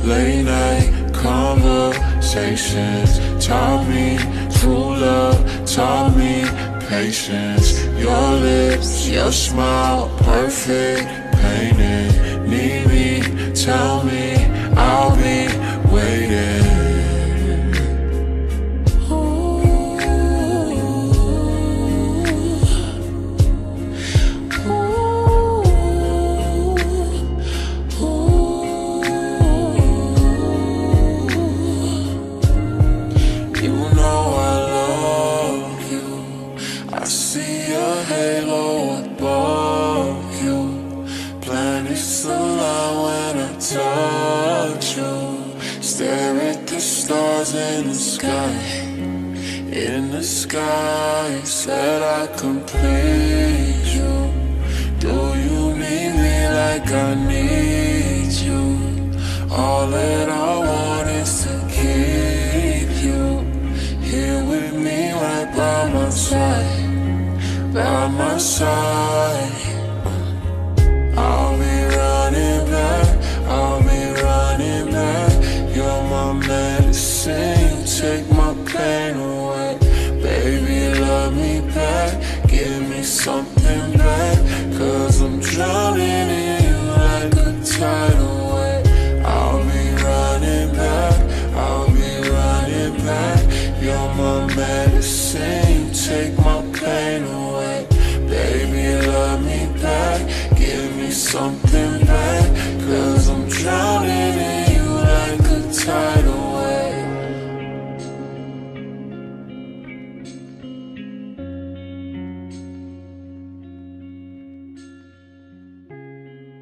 Late night conversations taught me true love, taught me patience. Your lips, your smile, perfect, painted. Need me, tell me, I'll be waiting. In the sky, said I complete you. Do you need me like I need you? All that I want is to keep you here with me, right by my side, by my side. I'll be running back, I'll be running back. You're my medicine, you take my pain away. Baby, love me back, give me something back, 'cause I'm drowning in you like a tidal wave. I'll be running back, I'll be running back. You're my medicine, you take my pain away. Baby, love me back, give me something back, 'cause I'm drowning in